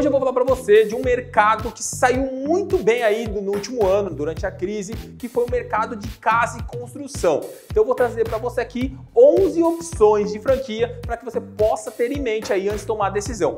Hoje eu vou falar para você de um mercado que saiu muito bem aí no último ano, durante a crise, que foi o mercado de casa e construção. Então eu vou trazer para você aqui 11 opções de franquia para que você possa ter em mente aí antes de tomar a decisão.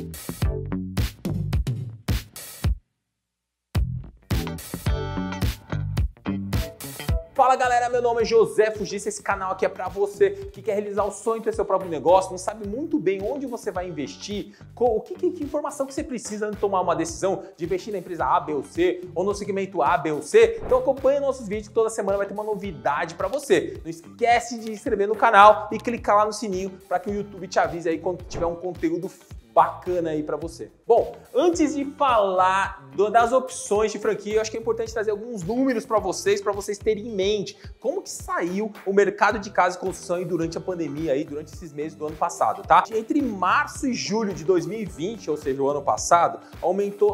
Fala galera, meu nome é José Fugissa, esse canal aqui é para você que quer realizar o sonho de ter seu próprio negócio, não sabe muito bem onde você vai investir, que informação que você precisa antes de tomar uma decisão de investir na empresa A, B ou C, ou no segmento A, B ou C. Então acompanha nossos vídeos que toda semana vai ter uma novidade para você. Não esquece de se inscrever no canal e clicar lá no sininho para que o YouTube te avise aí quando tiver um conteúdo bacana aí para você. Bom, antes de falar das opções de franquia, eu acho que é importante trazer alguns números para vocês terem em mente como que saiu o mercado de casa e construção aí durante a pandemia aí, durante esses meses do ano passado, tá? Entre março e julho de 2020, ou seja, o ano passado, aumentou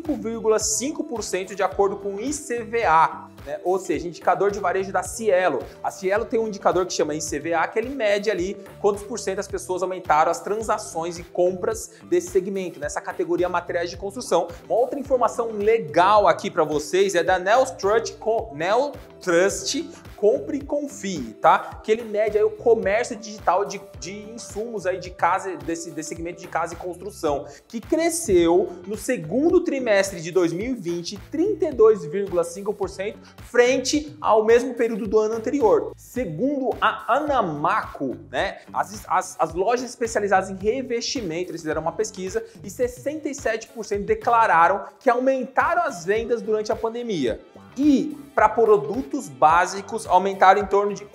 5,5% de acordo com o ICVA, né? Ou seja, indicador de varejo da Cielo. A Cielo tem um indicador que chama ICVA, que ele mede ali quantos por cento as pessoas aumentaram as transações e compras desse segmento, nessa categoria materiais de construção. Uma outra informação legal aqui para vocês é da Neltrust Compre e Confie, tá? Que ele mede aí o comércio digital de insumos aí de casa, desse segmento de casa e construção, que cresceu no segundo trimestre de 2020 32,5% frente ao mesmo período do ano anterior. Segundo a Anamaco, né, as lojas especializadas em revestimento, eles fizeram uma pesquisa e 67% declararam que aumentaram as vendas durante a pandemia. E para produtos básicos aumentaram em torno de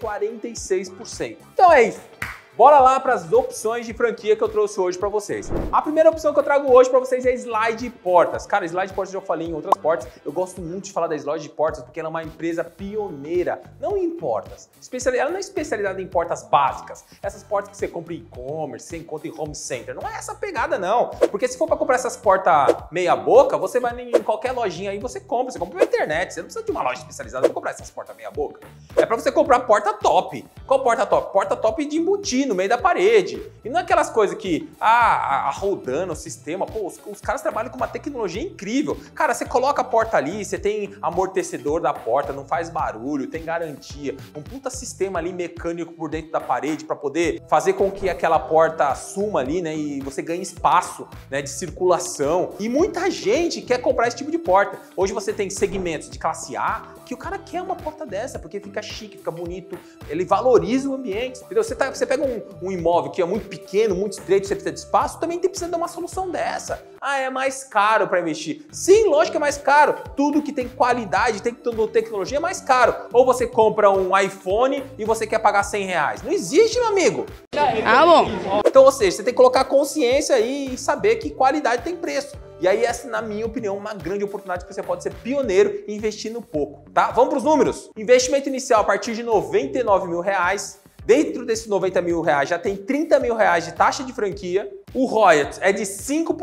46%. Então é isso. Bora lá para as opções de franquia que eu trouxe hoje para vocês. A primeira opção que eu trago hoje para vocês é Slide Portas. Cara, Slide Portas eu já falei em outras portas. Eu gosto muito de falar da Slide Portas porque ela é uma empresa pioneira, não em portas. Ela não é especializada em portas básicas. Essas portas que você compra em e-commerce, você encontra em home center. Não é essa pegada não. Porque se for para comprar essas portas meia boca, você vai em qualquer lojinha aí, você compra pela internet. Você não precisa de uma loja especializada para comprar essas portas meia boca. É para você comprar porta top. Qual porta top? Porta top de embutir no meio da parede. E não é aquelas coisas que, rodando o sistema, pô, os caras trabalham com uma tecnologia incrível. Cara, você coloca a porta ali, você tem amortecedor da porta, não faz barulho, tem garantia, um puta sistema ali mecânico por dentro da parede para poder fazer com que aquela porta suma ali, né, e você ganhe espaço, né, de circulação. E muita gente quer comprar esse tipo de porta. Hoje você tem segmentos de classe A que o cara quer uma porta dessa, porque fica chique, fica bonito, ele valoriza o ambiente, entendeu? Você pega um imóvel que é muito pequeno, muito estreito, você precisa de espaço, também precisa de uma solução dessa. É mais caro para investir. Sim, lógico que é mais caro. Tudo que tem qualidade, tem tecnologia é mais caro. Ou você compra um iPhone e você quer pagar R$100. Não existe, meu amigo. Bom. Então, ou seja, você tem que colocar consciência aí e saber que qualidade tem preço. E aí essa, na minha opinião, é uma grande oportunidade que você pode ser pioneiro e investir no pouco, tá? Vamos para os números. Investimento inicial a partir de R$99 mil. Dentro desses R$90 mil já tem R$30 mil de taxa de franquia, o royalties é de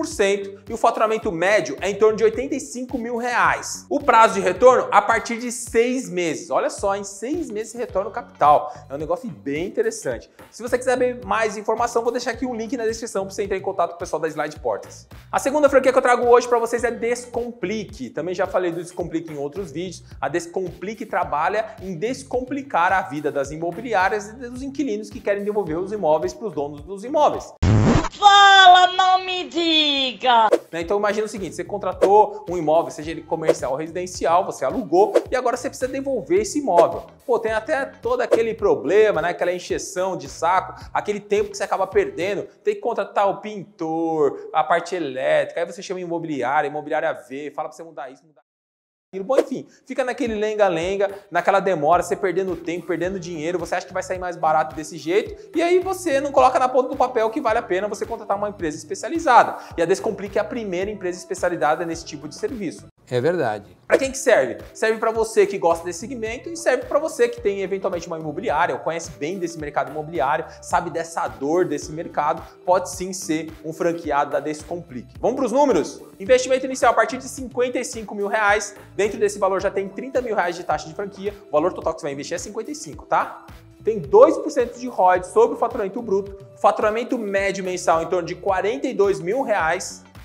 5% e o faturamento médio é em torno de R$85 mil. O prazo de retorno a partir de 6 meses. Olha só, em 6 meses você retorna o capital. É um negócio bem interessante. Se você quiser ver mais informação, vou deixar aqui um link na descrição para você entrar em contato com o pessoal da Slide Portas. A segunda franquia que eu trago hoje para vocês é Descomplique. Também já falei do Descomplique em outros vídeos. A Descomplique trabalha em descomplicar a vida das imobiliárias e dos inquilinos que querem devolver os imóveis para os donos dos imóveis. Fala, não me diga! Então imagina o seguinte, você contratou um imóvel, seja ele comercial ou residencial, você alugou e agora você precisa devolver esse imóvel. Pô, tem até todo aquele problema, né? Aquela encheção de saco, aquele tempo que você acaba perdendo, tem que contratar o pintor, a parte elétrica, aí você chama a imobiliária vê, fala pra você mudar isso, mudar aquilo. Bom, enfim, fica naquele lenga-lenga, naquela demora, você perdendo tempo, perdendo dinheiro, você acha que vai sair mais barato desse jeito, e aí você não coloca na ponta do papel que vale a pena você contratar uma empresa especializada. E a Descomplique é a primeira empresa especializada nesse tipo de serviço. É verdade. Para quem que serve? Serve para você que gosta desse segmento e serve para você que tem eventualmente uma imobiliária ou conhece bem desse mercado imobiliário, sabe dessa dor desse mercado, pode sim ser um franqueado da Descomplique. Vamos para os números? Investimento inicial a partir de R$55 mil. Dentro desse valor já tem R$30 mil de taxa de franquia. O valor total que você vai investir é 55, tá? Tem 2% de royalties sobre o faturamento bruto, faturamento médio mensal em torno de R$42 mil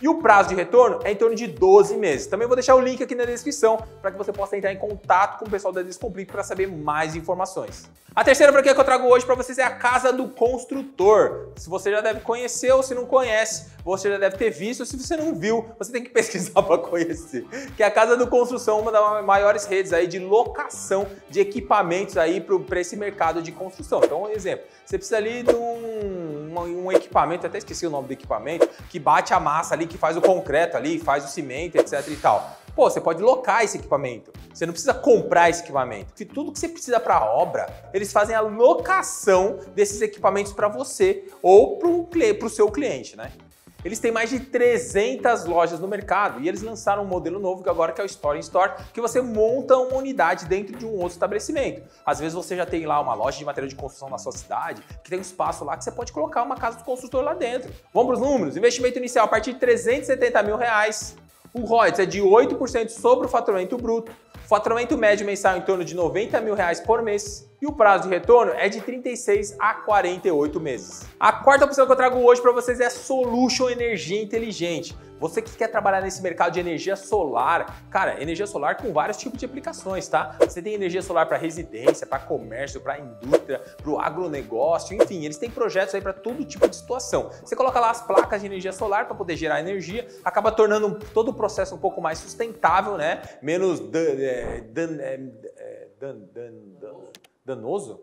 E o prazo de retorno é em torno de 12 meses. Também vou deixar o link aqui na descrição para que você possa entrar em contato com o pessoal da Descomplique para saber mais informações. A terceira franquia que eu trago hoje para vocês é a Casa do Construtor. Se você já deve conhecer ou se não conhece, você já deve ter visto. Se você não viu, você tem que pesquisar para conhecer. Que é a Casa do Construção, uma das maiores redes aí de locação de equipamentos aí para esse mercado de construção. Então, um exemplo, você precisa ali de um equipamento, até esqueci o nome do equipamento, que bate a massa ali, que faz o concreto ali, faz o cimento, etc e tal. Pô, você pode locar esse equipamento. Você não precisa comprar esse equipamento. Porque tudo que você precisa para a obra, eles fazem a locação desses equipamentos para você ou para o seu cliente, né? Eles têm mais de 300 lojas no mercado e eles lançaram um modelo novo que agora que é o Store in Store, que você monta uma unidade dentro de um outro estabelecimento. Às vezes você já tem lá uma loja de material de construção na sua cidade, que tem um espaço lá que você pode colocar uma casa do construtor lá dentro. Vamos para os números? Investimento inicial a partir de R$370 mil. O ROIs é de 8% sobre o faturamento bruto. O faturamento médio mensal em torno de R$90 mil por mês. E o prazo de retorno é de 36 a 48 meses. A quarta opção que eu trago hoje para vocês é a Solution Energia Inteligente. Você que quer trabalhar nesse mercado de energia solar, cara, energia solar com vários tipos de aplicações, tá? Você tem energia solar para residência, para comércio, para indústria, para o agronegócio, enfim, eles têm projetos aí para todo tipo de situação. Você coloca lá as placas de energia solar para poder gerar energia, acaba tornando todo o processo um pouco mais sustentável, né? Menos danoso?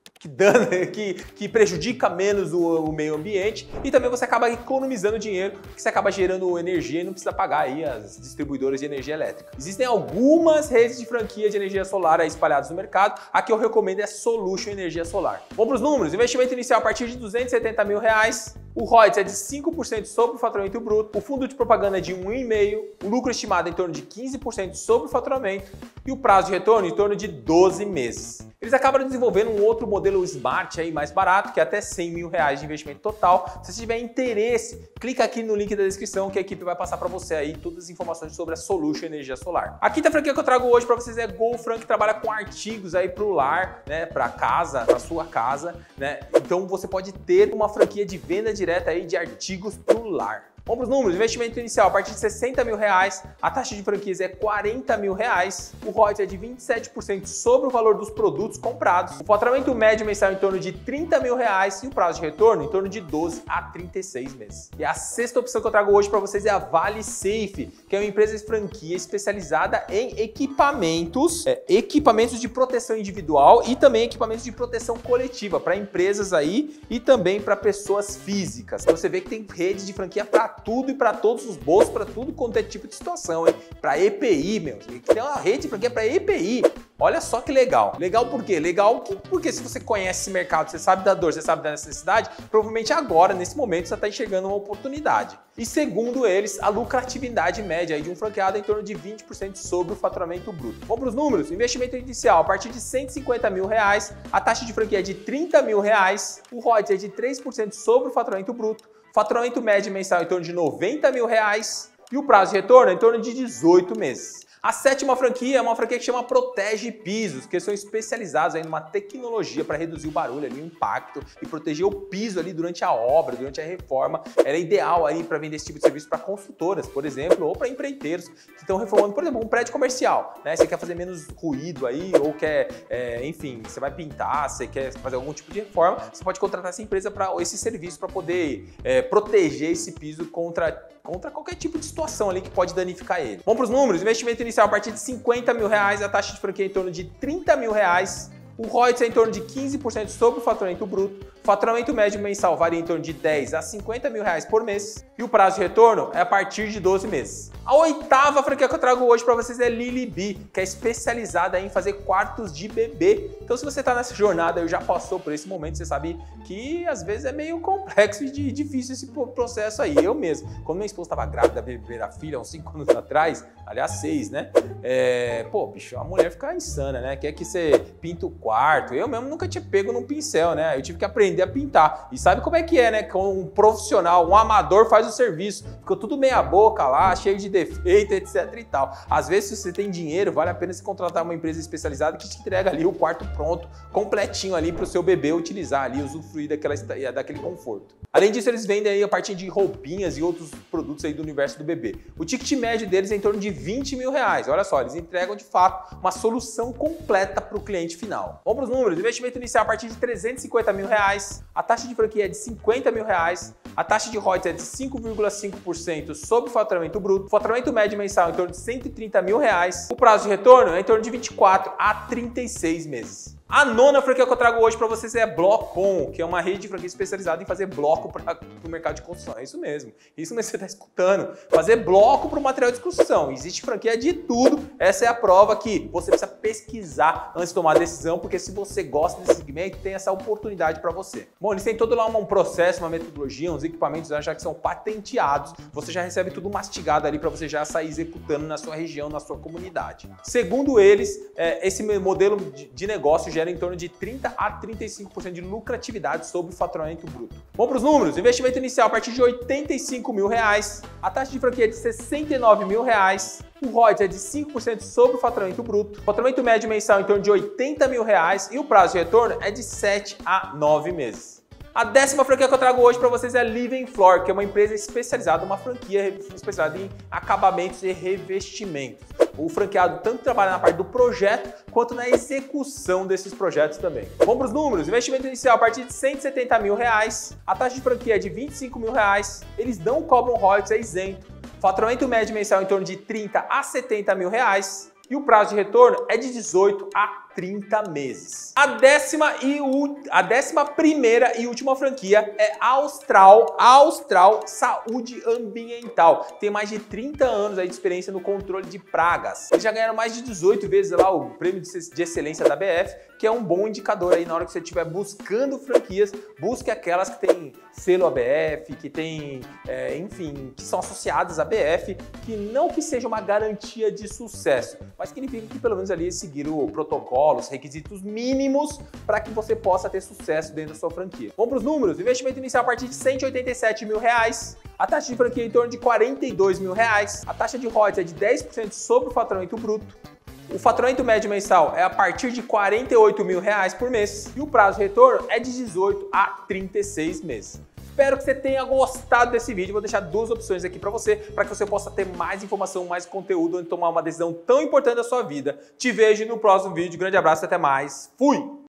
Que prejudica menos o meio ambiente e também você acaba economizando dinheiro, que você acaba gerando energia e não precisa pagar aí as distribuidoras de energia elétrica. Existem algumas redes de franquia de energia solar aí espalhadas no mercado, a que eu recomendo é a Solution Energia Solar. Vamos para os números, investimento inicial a partir de R$270 mil, o ROIs é de 5% sobre o faturamento bruto, o fundo de propaganda é de 1,5%, o lucro estimado é em torno de 15% sobre o faturamento e o prazo de retorno em torno de 12 meses. Eles acabaram desenvolvendo um outro modelo Smart aí mais barato, que é até R$100 mil de investimento total. Se você tiver interesse, clica aqui no link da descrição que a equipe vai passar para você aí todas as informações sobre a Solution Energia Solar. A quinta franquia que eu trago hoje para vocês é GoFran, que trabalha com artigos aí para o lar, né, para casa, para sua casa, né? Então você pode ter uma franquia de venda direta aí de artigos para o lar. Vamos para os números, investimento inicial a partir de R$60 mil, a taxa de franquias é R$40 mil, o ROIs é de 27% sobre o valor dos produtos comprados, o faturamento médio mensal em torno de R$30 mil e o prazo de retorno em torno de 12 a 36 meses. E a sexta opção que eu trago hoje para vocês é a ValeSafe, que é uma empresa de franquia especializada em equipamentos de proteção individual e também equipamentos de proteção coletiva para empresas aí e também para pessoas físicas. Então você vê que tem rede de franquia para tudo e para todos os bolsos, para tudo quanto é tipo de situação, hein? Para EPI, meu. Tem uma rede porque é para EPI. Olha só que legal. Legal por quê? Legal porque se você conhece esse mercado, você sabe da dor, você sabe da necessidade, provavelmente agora, nesse momento, você está enxergando uma oportunidade. E segundo eles, a lucratividade média aí de um franqueado é em torno de 20% sobre o faturamento bruto. Vamos para os números? Investimento inicial a partir de R$150 mil, a taxa de franquia é de R$30 mil, o ROIs é de 3% sobre o faturamento bruto, faturamento médio mensal em torno de R$90 mil e o prazo de retorno é em torno de 18 meses. A sétima franquia é uma franquia que chama Protege Pisos, que são especializados aí numa tecnologia para reduzir o barulho ali, o impacto e proteger o piso ali durante a obra, durante a reforma. Ela é ideal aí para vender esse tipo de serviço para construtoras, por exemplo, ou para empreiteiros que estão reformando, por exemplo, um prédio comercial, né? Você quer fazer menos ruído aí ou quer, enfim, você vai pintar, você quer fazer algum tipo de reforma, você pode contratar essa empresa para esse serviço para poder proteger esse piso contra qualquer tipo de situação ali que pode danificar ele. Vamos para os números, investimento inicial a partir de R$50 mil, a taxa de franquia é em torno de R$30 mil, o ROIs é em torno de 15% sobre o faturamento bruto, o faturamento médio mensal varia em torno de 10 a R$50 mil por mês e o prazo de retorno é a partir de 12 meses. A oitava franquia que eu trago hoje para vocês é Lilibi, que é especializada em fazer quartos de bebê. Então se você está nessa jornada e já passou por esse momento, você sabe que às vezes é meio complexo e difícil esse processo aí. Eu mesmo, quando minha esposa estava grávida da primeira filha, uns 5 anos atrás, aliás 6, né? Pô, bicho, a mulher fica insana, né? Quer que você pinta o quarto. Eu mesmo nunca tinha pego num pincel, né? Eu tive que aprender aprender a pintar. E sabe como é que é, né? Com um profissional, um amador faz o serviço. Ficou tudo meia boca lá, cheio de defeito, etc e tal. Às vezes, se você tem dinheiro, vale a pena se contratar uma empresa especializada que te entrega ali o quarto pronto, completinho ali para o seu bebê utilizar ali, usufruir daquele conforto. Além disso, eles vendem aí a partir de roupinhas e outros produtos aí do universo do bebê. O ticket médio deles é em torno de 20 mil reais. Olha só, eles entregam de fato uma solução completa para o cliente final. Vamos para os números. Investimento inicial a partir de 350 mil reais. A taxa de franquia é de 50 mil reais. A taxa de royalties é de 5,5% sobre o faturamento bruto. O faturamento médio mensal é em torno de 130 mil reais. O prazo de retorno é em torno de 24 a 36 meses. A nona franquia que eu trago hoje para vocês é Blocon, que é uma rede de franquia especializada em fazer bloco para o mercado de construção. É isso mesmo que você está escutando. Fazer bloco para o material de construção. Existe franquia de tudo. Essa é a prova que você precisa pesquisar antes de tomar a decisão, porque se você gosta desse segmento, tem essa oportunidade para você. Bom, eles têm todo lá um processo, uma metodologia, uns equipamentos já que são patenteados. Você já recebe tudo mastigado ali para você já sair executando na sua região, na sua comunidade. Segundo eles, esse modelo de negócio gera em torno de 30 a 35% de lucratividade sobre o faturamento bruto. Vamos para os números. Investimento inicial a partir de 85 mil reais. A taxa de franquia é de 69 mil reais. O royalties é de 5% sobre o faturamento bruto. O faturamento médio mensal em torno de 80 mil reais. E o prazo de retorno é de 7 a 9 meses. A décima franquia que eu trago hoje para vocês é a Living Floor, que é uma empresa especializada, uma franquia especializada em acabamentos e revestimentos. O franqueado tanto trabalha na parte do projeto quanto na execução desses projetos também. Vamos para os números. Investimento inicial a partir de 170 mil reais. A taxa de franquia é de 25 mil reais. Eles não cobram royalties, é isento. Faturamento médio mensal em torno de 30 a 70 mil reais. E o prazo de retorno é de 18 a 30 meses. A 11ª e última franquia é Austral Saúde Ambiental. Tem mais de 30 anos aí de experiência no controle de pragas. Eles já ganharam mais de 18 vezes lá o prêmio de excelência da BF, que é um bom indicador aí na hora que você estiver buscando franquias, busque aquelas que têm selo ABF, que tem, enfim, que são associadas à BF, que não que seja uma garantia de sucesso, mas significa que pelo menos ali seguir o protocolo, os requisitos mínimos para que você possa ter sucesso dentro da sua franquia. Vamos para os números. Investimento inicial a partir de 187 mil reais. A taxa de franquia em torno de 42 mil reais. A taxa de royalties é de 10% sobre o faturamento bruto. O faturamento médio mensal é a partir de 48 mil reais por mês. E o prazo de retorno é de 18 a 36 meses. Espero que você tenha gostado desse vídeo. Vou deixar duas opções aqui para que você possa ter mais informação, mais conteúdo, onde tomar uma decisão tão importante da sua vida. Te vejo no próximo vídeo. Grande abraço e até mais. Fui!